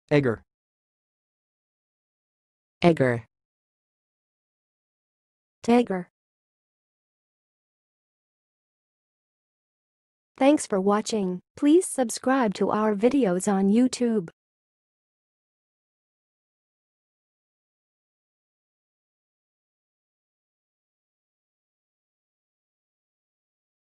eggar, eggar, eggar. Thanks for watching. Please subscribe to our videos on YouTube.